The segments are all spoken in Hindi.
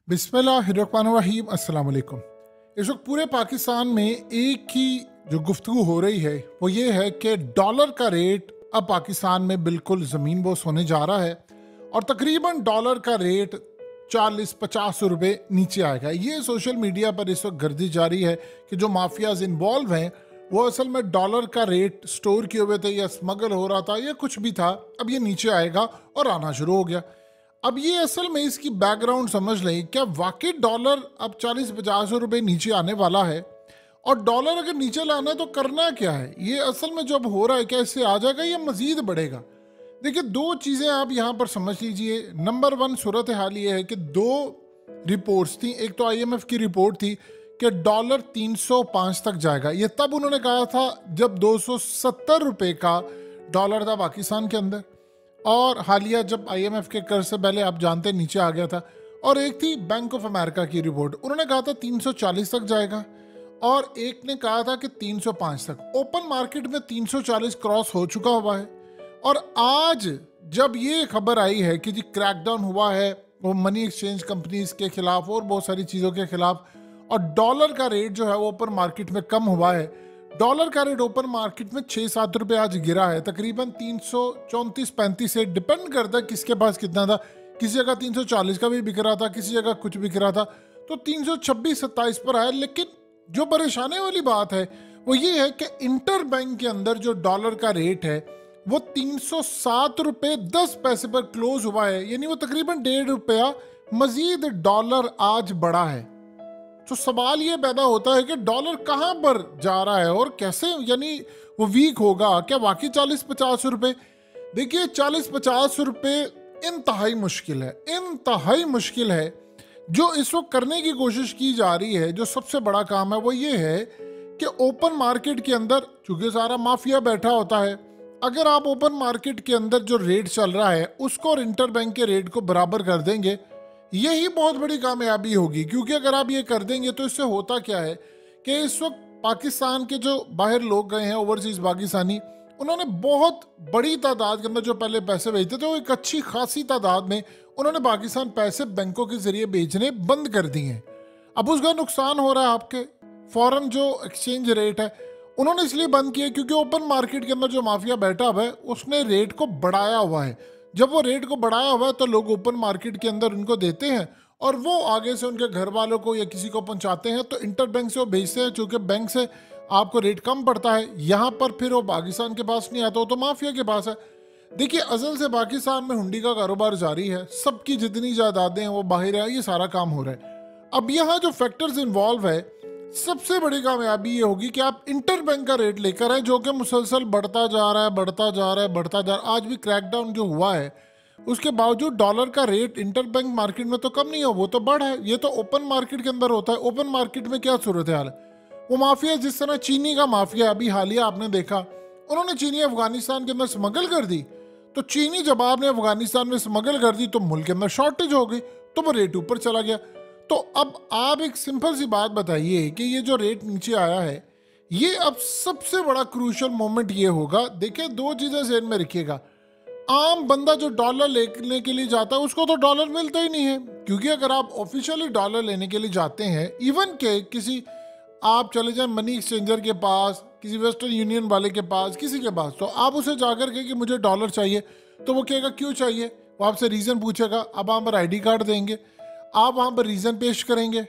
बिस्मिल्लाहिर्रहमानिर्रहीम अस्सलाम वालेकुम। इस वक्त पूरे पाकिस्तान में एक ही जो गुफ्तगू हो रही है वो ये है कि डॉलर का रेट अब पाकिस्तान में बिल्कुल ज़मीन बोस होने जा रहा है और तकरीबन डॉलर का रेट 40-50 रुपए नीचे आएगा। ये सोशल मीडिया पर इस वक्त गर्दिश जारी है कि जो माफियाज इन्वॉल्व हैं वो असल में डॉलर का रेट स्टोर किए हुए थे या स्मगल हो रहा था या कुछ भी था, अब ये नीचे आएगा और आना शुरू हो गया। अब ये असल में इसकी बैकग्राउंड समझ लें, क्या वाकई डॉलर अब 40-50 रुपए नीचे आने वाला है? और डॉलर अगर नीचे लाना है तो करना क्या है? ये असल में जब हो रहा है क्या इससे आ जाएगा या मजीद बढ़ेगा? देखिए, दो चीज़ें आप यहाँ पर समझ लीजिए। नंबर वन सूरत हाल ये है कि दो रिपोर्ट्स थी। एक तो IMF की रिपोर्ट थी कि डॉलर 305 तक जाएगा। ये तब उन्होंने कहा था जब 270 रुपए का डॉलर था पाकिस्तान के अंदर, और हालिया जब IMF के कर्ज से पहले आप जानते नीचे आ गया था। और एक थी बैंक ऑफ अमेरिका की रिपोर्ट, उन्होंने कहा था 340 तक जाएगा और एक ने कहा था कि 305 तक। ओपन मार्केट में 340 क्रॉस हो चुका हुआ है। और आज जब ये खबर आई है कि जी क्रैकडाउन हुआ है वो मनी एक्सचेंज कंपनीज के खिलाफ और बहुत सारी चीज़ों के खिलाफ, और डॉलर का रेट जो है वो ओपन मार्केट में कम हुआ है। डॉलर का रेट ओपन मार्केट में 6-7 रुपए आज गिरा है, तकरीबन 334-35 से, डिपेंड करता है किसके पास कितना था। किसी जगह 340 का भी बिक रहा था, किसी जगह कुछ बिक रहा था, तो 326-27 पर आया। लेकिन जो परेशानी वाली बात है वो ये है कि इंटर बैंक के अंदर जो डॉलर का रेट है वो 307 रुपए 10 पैसे पर क्लोज हुआ है, यानी वो तकरीबन 1.5 रुपया मजीद डॉलर आज बढ़ा है। तो सवाल ये पैदा होता है कि डॉलर कहाँ पर जा रहा है और कैसे, यानी वो वीक होगा क्या वाकई 40-50 रुपए? देखिए, 40-50 रुपए इंतहाई मुश्किल है, इंतहाई मुश्किल है। जो इस वक्त करने की कोशिश की जा रही है, जो सबसे बड़ा काम है वो ये है कि ओपन मार्केट के अंदर चूंकि सारा माफिया बैठा होता है, अगर आप ओपन मार्केट के अंदर जो रेट चल रहा है उसको और इंटर बैंक के रेट को बराबर कर देंगे, यही बहुत बड़ी कामयाबी होगी। क्योंकि अगर आप ये कर देंगे तो इससे होता क्या है कि इस वक्त पाकिस्तान के जो बाहर लोग गए हैं, ओवरसीज पाकिस्तानी, उन्होंने बहुत बड़ी तादाद के अंदर जो पहले पैसे भेजते थे वो एक अच्छी खासी तादाद में उन्होंने पाकिस्तान पैसे बैंकों के जरिए भेजने बंद कर दिए हैं। अब उसका नुकसान हो रहा है आपके फॉरेन जो एक्सचेंज रेट है उन्होंने इसलिए बंद किया क्योंकि ओपन मार्केट के अंदर जो माफिया बैठा हुआ है उसने रेट को बढ़ाया हुआ है। जब वो रेट को बढ़ाया हुआ है तो लोग ओपन मार्केट के अंदर उनको देते हैं और वो आगे से उनके घर वालों को या किसी को पहुंचाते हैं, तो इंटर बैंक से वो भेजते हैं। चूंकि बैंक से आपको रेट कम पड़ता है, यहाँ पर फिर वो पाकिस्तान के पास नहीं आता, वो तो माफिया के पास है। देखिए, असल से पाकिस्तान में हुंडी का कारोबार जारी है, सबकी जितनी जायदादें हैं वो बाहर है, ये सारा काम हो रहा है। अब यहाँ जो फैक्टर्स इन्वॉल्व है, सबसे बड़ी कामयाबी ये होगी कि आप इंटर बैंक का रेट लेकर आए जो कि मुसलसल बढ़ता जा रहा है, बढ़ता जा रहा है, बढ़ता जा रहा है। आज भी क्रैकडाउन जो हुआ है उसके बावजूद डॉलर का रेट इंटर बैंक मार्केट में तो कम नहीं हो, वो तो बढ़ा है। ये तो ओपन मार्केट के अंदर होता है। ओपन मार्केट में क्या सूरत हाल है? वो माफिया जिस तरह चीनी का माफिया अभी हालिया आपने देखा, उन्होंने चीनी अफगानिस्तान के अंदर स्मगल कर दी, तो चीनी जब आपने अफगानिस्तान में स्मगल कर दी तो मुल्क के अंदर शॉर्टेज हो गई, तो वो रेट ऊपर चला गया। तो अब आप एक सिंपल सी बात बताइए कि ये जो रेट नीचे आया है, ये अब सबसे बड़ा क्रूशल मोमेंट ये होगा। देखिए, दो चीजें ज़हन में रखिएगा। आम बंदा जो डॉलर लेने के लिए जाता है उसको तो डॉलर मिलता ही नहीं है, क्योंकि अगर आप ऑफिशियली डॉलर लेने के लिए जाते हैं, इवन के किसी आप चले जाएं मनी एक्सचेंजर के पास, किसी वेस्टर्न यूनियन वाले के पास, किसी के पास, तो आप उसे जाकर के कि मुझे डॉलर चाहिए, तो वो कहेगा क्यों चाहिए, वो आपसे रीज़न पूछेगा। अब वहाँ पर ID कार्ड देंगे, आप वहाँ पर रीज़न पेश करेंगे।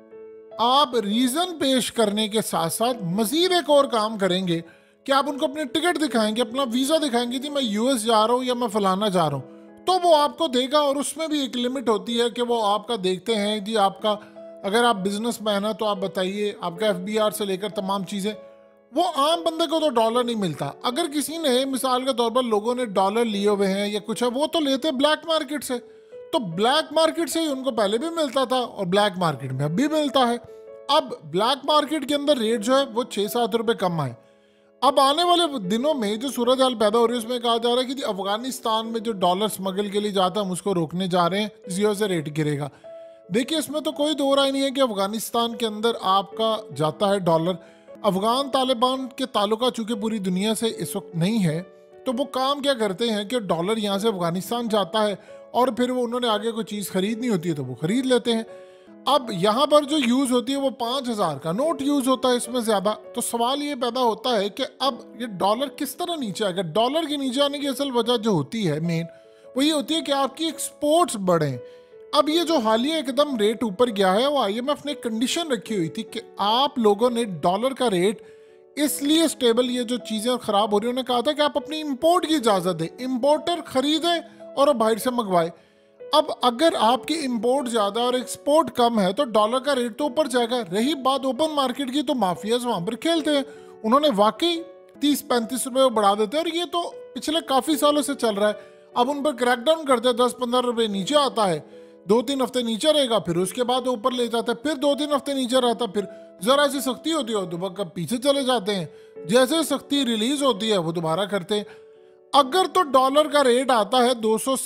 आप रीज़न पेश करने के साथ साथ मज़ीद एक और काम करेंगे कि आप उनको अपनी टिकट दिखाएंगे, अपना वीज़ा दिखाएंगे, जी मैं US जा रहा हूँ या मैं फलाना जा रहा हूँ, तो वो आपको देगा। और उसमें भी एक लिमिट होती है कि वो आपका देखते हैं जी आपका, अगर आप बिजनेसमैन हैं तो आप बताइए, आपका FBR से लेकर तमाम चीज़ें। वो आम बंदे को तो डॉलर नहीं मिलता। अगर किसी ने, मिसाल के तौर पर लोगों ने डॉलर लिए हुए हैं या कुछ है, वो तो लेते ब्लैक मार्केट से, तो ब्लैक मार्केट से ही उनको पहले भी मिलता था और ब्लैक मार्केट में अब भी मिलता है। अब ब्लैक मार्केट के अंदर रेट जो है वो 6-7 रुपए कम आए। अब आने वाले दिनों में जो सूरत हाल पैदा हो रही है उसमें कहा जा रहा है कि अफगानिस्तान में जो डॉलर स्मगल के लिए जाता है हम उसको रोकने जा रहे हैं, इसी वजह से रेट गिरेगा। देखिए, इसमें तो कोई दो राय नहीं है कि अफगानिस्तान के अंदर आपका जाता है डॉलर। अफगान तालिबान के ताल्लुका चूंकि पूरी दुनिया से इस वक्त नहीं है, तो वो काम क्या करते हैं कि डॉलर यहाँ से अफगानिस्तान जाता है और फिर वो उन्होंने आगे कोई चीज़ खरीदनी होती है तो वो खरीद लेते हैं। अब यहाँ पर जो यूज होती है वो 5,000 का नोट यूज होता है इसमें ज्यादा। तो सवाल ये पैदा होता है कि अब ये डॉलर किस तरह नीचे आएगा। डॉलर के नीचे आने की असल वजह जो होती है मेन, वो ये होती है कि आपकी एक्सपोर्ट्स बढ़े। अब ये जो हालिया एकदम रेट ऊपर गया है, वो IMF ने कंडीशन रखी हुई थी कि आप लोगों ने डॉलर का रेट इसलिए स्टेबल, ये जो चीजें खराब हो रही है, उन्होंने कहा था कि आप अपनी इंपोर्ट की इजाजत दें, इंपोर्टर खरीदे और बाहर से मंगवाए। अब अगर आपकी इंपोर्ट ज्यादा और एक्सपोर्ट कम है तो डॉलर का रेट तो ऊपर जाएगा। रही बात ओपन मार्केट की, तो माफियाज वहां पर खेलते हैं। उन्होंने वाकई 30-35 रुपए बढ़ा देते हैं, और ये तो पिछले काफी सालों से चल रहा है। अब उन पर क्रैकडाउन करते हैं, 10-15 रुपए नीचे आता है, 2-3 हफ्ते नीचे रहेगा, फिर उसके बाद ऊपर ले जाता है, फिर 2-3 हफ्ते नीचे रहता है, फिर जरा सी सख्ती होती है दोबारा पीछे चले जाते हैं। जैसे सख्ती रिलीज होती है वो दोबारा करते हैं। अगर तो डॉलर का रेट आता है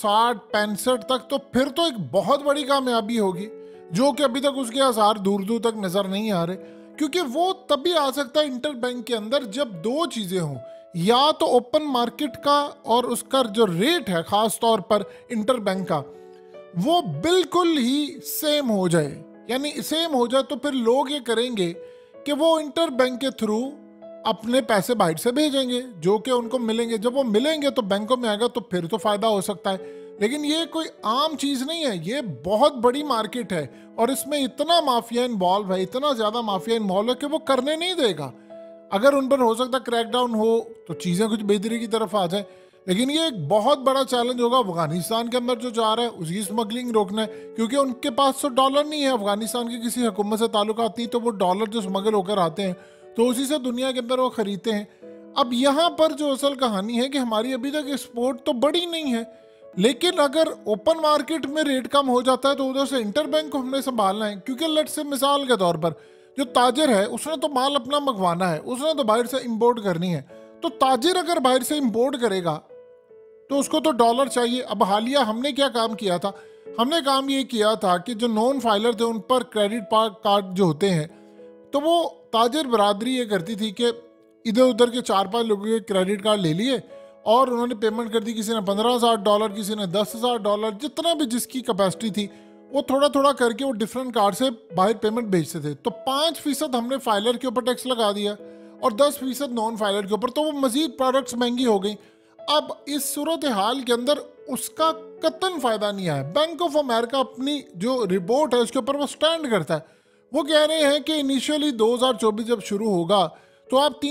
260-65 तक, तो फिर तो एक बहुत बड़ी कामयाबी होगी, जो कि अभी तक उसके आसार दूर दूर तक नजर नहीं आ रहे। क्योंकि वो तभी आ सकता है इंटर बैंक के अंदर जब दो चीजें हों, या तो ओपन मार्केट का और उसका जो रेट है खास तौर पर इंटर बैंक का, वो बिल्कुल ही सेम हो जाए। यानी सेम हो जाए तो फिर लोग ये करेंगे कि वो इंटर बैंक के थ्रू अपने पैसे बाहर से भेजेंगे, जो कि उनको मिलेंगे। जब वो मिलेंगे तो बैंकों में आएगा, तो फिर तो फायदा हो सकता है। लेकिन ये कोई आम चीज नहीं है, ये बहुत बड़ी मार्केट है, और इसमें इतना माफिया इन्वॉल्व है, इतना ज्यादा माफिया इन्वॉल्व है कि वो करने नहीं देगा। अगर उन पर हो सकता है क्रैकडाउन हो तो चीजें कुछ बेहतरी की तरफ आ जाए। लेकिन ये एक बहुत बड़ा चैलेंज होगा अफगानिस्तान के अंदर जो जा रहा है, उसकी स्मगलिंग रोकना है। क्योंकि उनके पास तो डॉलर नहीं है, अफगानिस्तान की किसी हुकूमत से ताल्लुकात नहीं, तो वो डॉलर जो स्मगल होकर आते हैं तो उसी से दुनिया के अंदर वो खरीदते हैं। अब यहाँ पर जो असल कहानी है कि हमारी अभी तक एक्सपोर्ट तो बड़ी नहीं है, लेकिन अगर ओपन मार्केट में रेट कम हो जाता है तो उधर से इंटर बैंक को हमने संभालना है। क्योंकि लेट्स से मिसाल के तौर पर जो ताजिर है उसने तो माल अपना मंगवाना है, उसने तो बाहर से इंपोर्ट करनी है। तो ताजिर अगर बाहर से इंपोर्ट करेगा तो उसको तो डॉलर चाहिए। अब हालिया हमने क्या काम किया था, हमने काम ये किया था कि जो नॉन फाइलर थे उन पर क्रेडिट कार्ड जो होते हैं, तो वो ताजिर बरादरी ये करती थी कि इधर उधर के 4-5 लोगों के क्रेडिट कार्ड ले लिए और उन्होंने पेमेंट कर दी। किसी ने $15,000, किसी ने $10,000, जितना भी जिसकी कैपेसिटी थी वो थोड़ा थोड़ा करके वो डिफरेंट कार्ड से बाहर पेमेंट भेजते थे। तो 5% हमने फाइलर के ऊपर टैक्स लगा दिया और 10% नॉन फाइलर के ऊपर, तो वो मजीद प्रोडक्ट्स महंगी हो गई। अब इस सूरत हाल के अंदर उसका कतन फायदा नहीं आया। बैंक ऑफ अमेरिका अपनी जो रिपोर्ट है उसके ऊपर वो स्टैंड करता है। वो कह रहे हैं कि इनिशियली 2024 जब शुरू होगा तो आप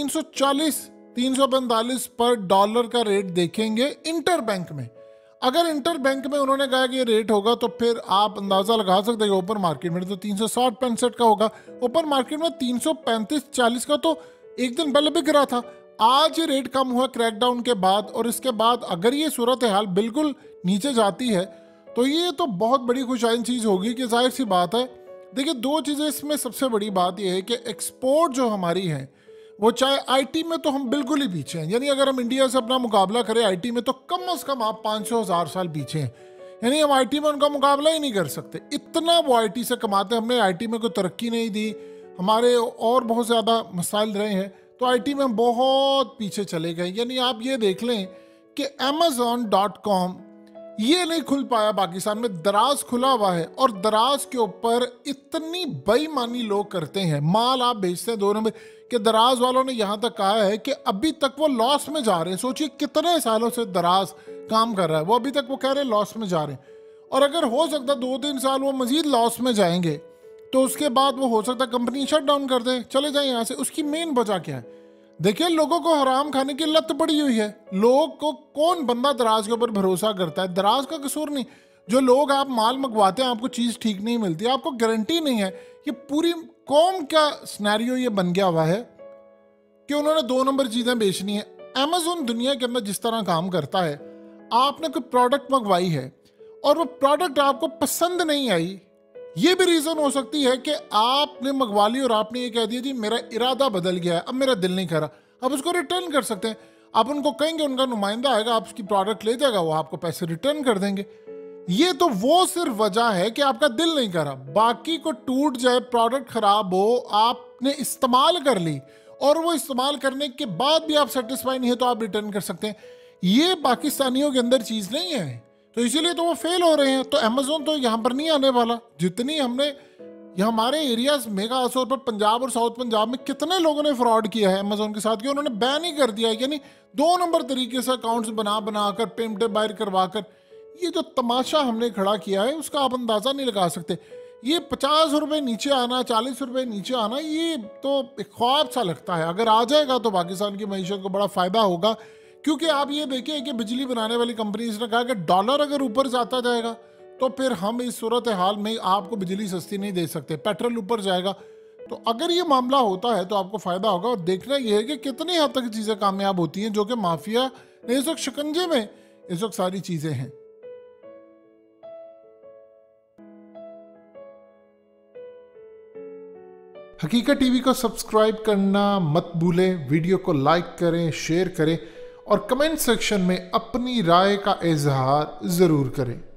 340-345 पर डॉलर का रेट देखेंगे इंटर बैंक में। अगर इंटर बैंक में उन्होंने कहा कि ये रेट होगा तो फिर आप अंदाजा लगा सकते हैं कि ओपन मार्केट में तो 360-65 का होगा। ओपन मार्केट में 335-40 का तो एक दिन पहले बिक रहा था। आज ये रेट कम हुआ क्रैकडाउन के बाद, और इसके बाद अगर ये सूरत हाल बिल्कुल नीचे जाती है तो ये तो बहुत बड़ी खुशाइन चीज़ होगी। कि जाहिर सी बात है, देखिए दो चीज़ें इसमें सबसे बड़ी बात यह है कि एक्सपोर्ट जो हमारी है वो, चाहे आईटी में तो हम बिल्कुल ही पीछे हैं। यानी अगर हम इंडिया से अपना मुकाबला करें आईटी में तो कम से कम आप 500,000 साल पीछे हैं। यानी हम आईटी में उनका मुकाबला ही नहीं कर सकते, इतना वो आईटी से कमाते हैं। हमने आईटी में कोई तरक्की नहीं दी, हमारे और बहुत ज़्यादा मसाइल रहे हैं, तो आईटी में हम बहुत पीछे चले गए। यानी आप ये देख लें कि Amazon.com ये नहीं खुल पाया पाकिस्तान में, दराज खुला हुआ है, और दराज के ऊपर इतनी बेईमानी लोग करते हैं। माल आप भेजते हैं 2 नंबर के, दराज वालों ने यहाँ तक कहा है कि अभी तक वो लॉस में जा रहे हैं। सोचिए कितने सालों से दराज काम कर रहा है, वो अभी तक वो कह रहे हैं लॉस में जा रहे हैं। और अगर हो सकता 2-3 साल वो मजीद लॉस में जाएंगे तो उसके बाद वो हो सकता कंपनी शट डाउन कर दे, चले जाए यहाँ से। उसकी मेन वजह क्या है? देखिए, लोगों को हराम खाने की लत पड़ी हुई है। लोग को कौन बंदा दराज के ऊपर भरोसा करता है? दराज का कसूर नहीं, जो लोग आप माल मंगवाते हैं आपको चीज़ ठीक नहीं मिलती, आपको गारंटी नहीं है। ये पूरी कौम का सिनेरियो ये बन गया हुआ है कि उन्होंने 2 नंबर चीज़ें बेचनी है। अमेज़न दुनिया के अंदर जिस तरह काम करता है, आपने कोई प्रोडक्ट मंगवाई है और वो प्रोडक्ट आपको पसंद नहीं आई, ये भी रीज़न हो सकती है कि आपने मंगवा ली और आपने ये कह दिया जी मेरा इरादा बदल गया है, अब मेरा दिल नहीं कर रहा। आप उसको रिटर्न कर सकते हैं। आप उनको कहेंगे, उनका नुमाइंदा आएगा, आप उसकी प्रोडक्ट ले जाएगा, वो आपको पैसे रिटर्न कर देंगे। ये तो वो सिर्फ वजह है कि आपका दिल नहीं कर रहा। बाकी को टूट जाए, प्रोडक्ट खराब हो, आपने इस्तेमाल कर ली और वो इस्तेमाल करने के बाद भी आप सेटिस्फाई नहीं है तो आप रिटर्न कर सकते हैं। ये पाकिस्तानियों के अंदर चीज़ नहीं है, तो इसीलिए तो वो फेल हो रहे हैं। तो अमेज़न तो यहाँ पर नहीं आने वाला। जितनी हमने ये हमारे एरियाज में खासतौर पर पंजाब और साउथ पंजाब में कितने लोगों ने फ्रॉड किया है अमेजोन के साथ, कि उन्होंने बैन ही कर दिया है, यानी 2 नंबर तरीके से अकाउंट्स बना कर पेमेंट बाहर करवा कर। ये जो तमाशा हमने खड़ा किया है उसका आप अंदाज़ा नहीं लगा सकते। ये 50 रुपये नीचे आना, 40 रुपये नीचे आना, ये तो एक ख्वाब सा लगता है। अगर आ जाएगा तो पाकिस्तान की मईशत को बड़ा फ़ायदा होगा, क्योंकि आप ये देखिए कि बिजली बनाने वाली कंपनीज ने कहा कि डॉलर अगर ऊपर जाता जाएगा तो फिर हम इस सूरत हाल में आपको बिजली सस्ती नहीं दे सकते, पेट्रोल ऊपर जाएगा। तो अगर ये मामला होता है तो आपको फ़ायदा होगा। और देखना यह है कि कितनी हद तक चीज़ें कामयाब होती हैं, जो कि माफिया ने इस वक्त शिकंजे में इस वक्त सारी चीज़ें हैं। हकीकत टीवी को सब्सक्राइब करना मत भूलें, वीडियो को लाइक करें, शेयर करें और कमेंट सेक्शन में अपनी राय का इजहार ज़रूर करें।